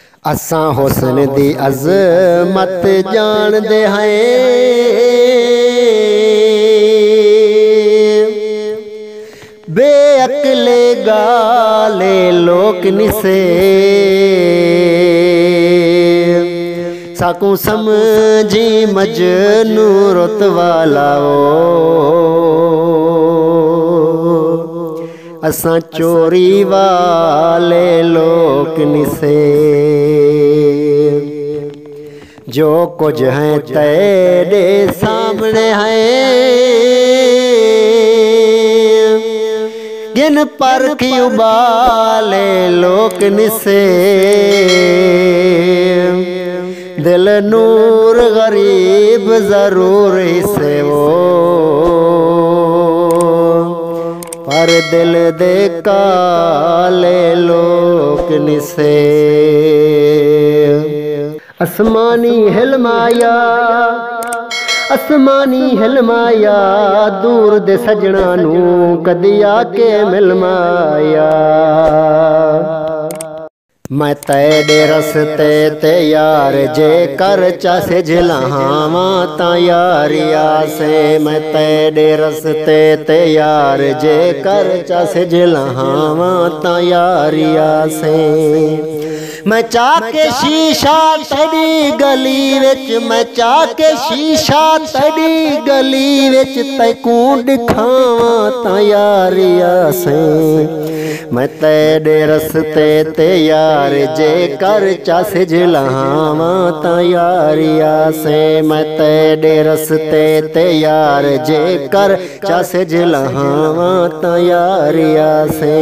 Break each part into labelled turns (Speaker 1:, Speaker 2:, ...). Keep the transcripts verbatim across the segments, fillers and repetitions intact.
Speaker 1: असां हुस्न दी अज़मत जानदे हैं, बेअक्ले गाले लोक निसे साकू समझी मजनू रुत वाला ओ असां चोरी वाले लोक निसे। जो कुछ है तेरे सामने है गिन परखी उबाले लोक निसे। दिल नूर गरीब जरूर से वो पर दिल दे काले लोक निसे। आसमानी हिलमाया आसमानी हिलमाया दूर दे सजना नू कदी आके मिलमाया। मैं तेरे रस्ते ते यार जे कर चासे झिलावा ता यारिया से। मैं तेरे रस्ते ते यार जे कर चासे झिलावा ता यारिया से। मैं चाके शीशा तेरी गली विच मैं चाके शीशा तेरी गली विच तैकू दिखावा ता यारिया से। मैं तेरे रस्ते ते यार जे कर चासे झिलावा ता यारिया से। मैं तेरे रस्ते ते यार जे कर चासे झिलावा ता यारिया से।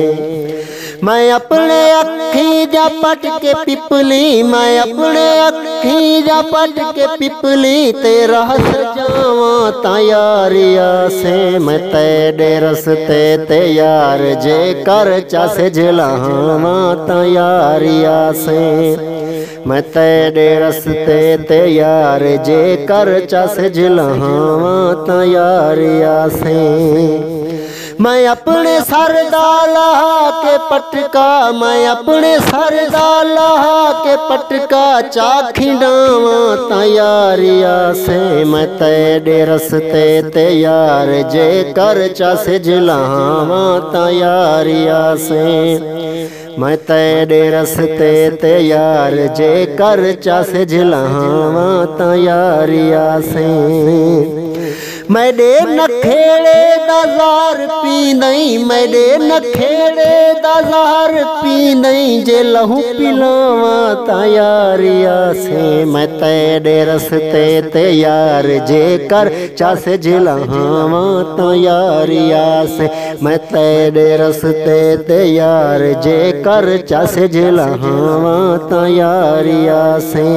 Speaker 1: मैं अपने अखी जा पट के पिपली मैं अपने अखी जा पट के पिपली तेरा सजावा ता यारिया से। मैं तेरे रस्ते ते यार जे कर चासे झिलावा ता यारिया से। मैं तेरे रस्ते ते यार जे कर चासे झिलावा ता यारिया से। मैं अपने सरदाला के पटका मैं अपने सरदाला के पटका चाखिडावा ता यारिया से। मैं तेरे रस्ते ते यार जे कर चासे झिलावा ता यारिया से। मैं तेरे रस्ते ते यार जे कर चासे झिलावा ता यारिया से। मैडे नखेड़े दाजार पी नहीं मैडे नखेड़े दाजार पी नहीं जे लहू पिलावा ता यारिया से। मैं तेरे रस्ते ते यार जे कर चासे झिलावा ता यारिया से। मैं तेरे रस्ते ते यार जे कर चासे झिलावा ता यारिया से।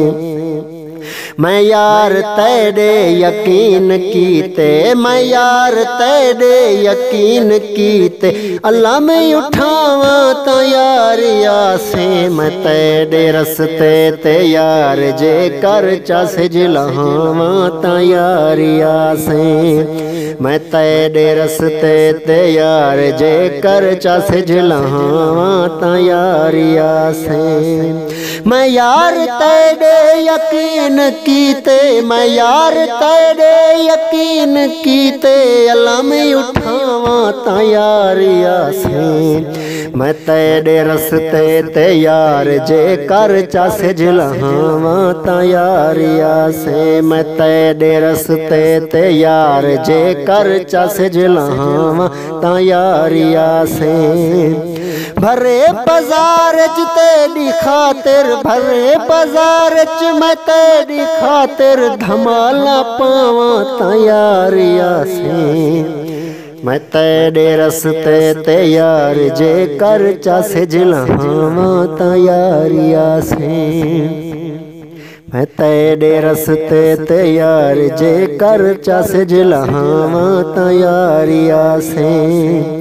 Speaker 1: मैं यार तेरे यकीन कीते मैं यार तेरे यकीन कीते अल्लाह में उठावा ता यारिया से। मैं तेरे रस्ते ते यार जे कर चासे झिलावा ता यारिया से। मैं तेरे रस्ते ते यार जे कर चासे झिलावा ता यारिया से। मैं यार तेरे यकीन कीते मैं यार तेरे यकीन कीते अल्लाह में उठावा ता यारिया से। मैं तेरे रस्ते ते यार जे कर चासे झिलावा ता यारिया से। मैं तेरे रस्ते ते यार जे कर चासे झिलावा ता यारिया से। भरे बाजार च तेरी खातिर भरे बाजार च मैं तेरी खातिर धमाला पावा ता यारिया से। मैं तेरे रस्ते ते यार जे कर चासे झिलावा ता यारिया से। मैं तेरे रस्ते ते यार जे कर चासे झिलावा ता यारिया से।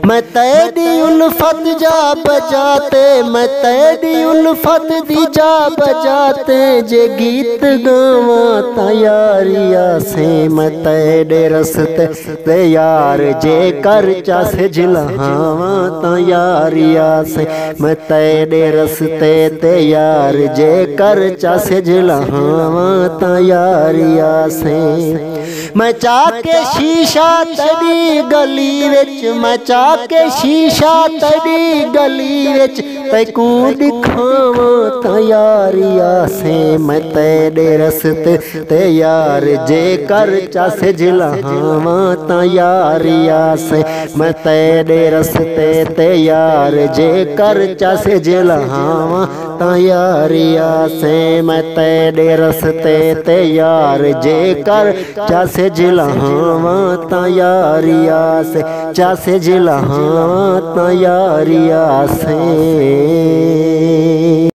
Speaker 1: मैं तेरी उल्फत जा बजाते, मैं तेरी उल्फत दी जा बजाते, जे गीत गावा ता यारिया से। मैं तेरे रस्ते ते यार जे कर चा सिजलावा ता यारिया से। मैं तेरे रस्ते ते यार जे कर चा सिजलावा ता यारिया से। मैं चाके शीशा तेरी गली विच, मैं चाके शीशा तेरी गली विच, तैकू दिखावा ता यारिया से। मैं तेरे रस्ते ते यार जे कर चा सिजलावा ता यारिया से। मैं तेरे रस्ते ते यार जे कर चा सिजलावा ता यारिया से। मैं तेरे रस्ते ते यार जे कर चा सिजलावा ता यारिया से, चा सिजलावा ता यारिया से।